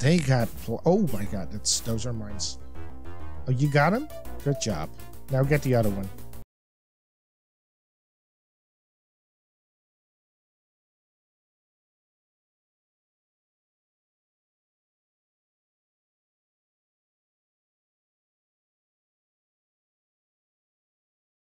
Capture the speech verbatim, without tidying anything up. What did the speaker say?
they got... Oh, my God. That's, those are mines. Oh, you got him? Good job. Now get the other one.